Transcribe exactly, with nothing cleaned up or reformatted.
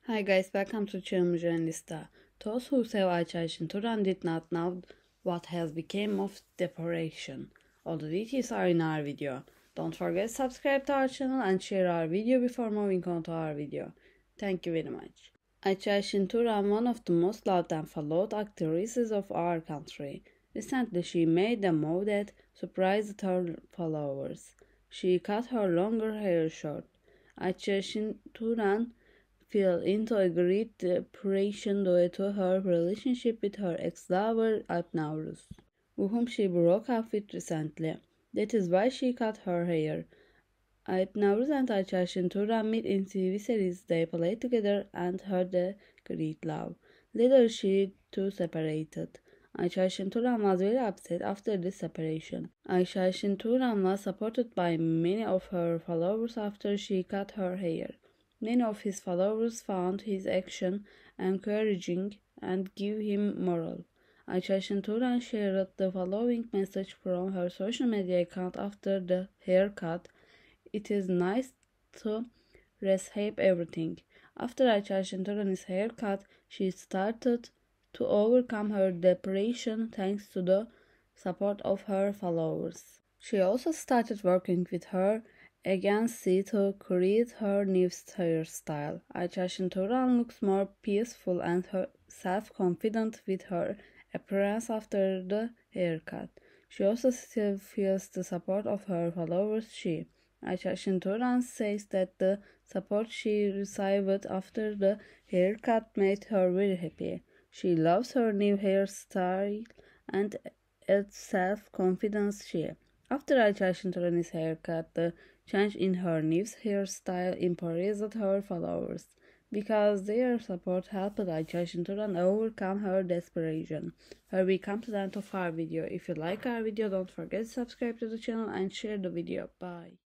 Hi guys, welcome to Channel Journalista. Those who say Ayça Ayşin Turan did not know what has become of the operation. All the details are in our video. Don't forget to subscribe to our channel and share our video before moving on to our video. Thank you very much. Ayça Ayşin Turan, one of the most loved and followed actresses of our country. Recently, she made a move that surprised her followers. She cut her longer hair short. Ayça Ayşin Turan fell into a great depression due to her relationship with her ex-lover Alp Navruz, whom she broke up with recently. That is why she cut her hair. Alp Navruz and Ayça Ayşin Turan met in T V series they played together and had a great love. Later, she too separated. Ayça Ayşin Turan was very upset after this separation. Ayça Ayşin Turan was supported by many of her followers after she cut her hair. Many of his followers found his action encouraging and gave him morale. Ayça Ayşin Turan shared the following message from her social media account after the haircut. It is nice to reshape everything. After Ayça Ayşin Turan's haircut, she started to overcome her depression thanks to the support of her followers. She also started working with her agency to create her new hairstyle. Ayça Ayşin Turan looks more peaceful and self-confident with her appearance after the haircut. She also still feels the support of her followers. She, Ayça Ayşin Turan, says that the support she received after the haircut made her very happy. She loves her new hairstyle and adds self-confidence. She, after Ayça Ayşin Turan's haircut, the change in her new hairstyle impressed her followers because their support helped Ayça Ayşin Turan overcome her desperation. Here we come to the end of our video. If you like our video, don't forget to subscribe to the channel and share the video. Bye.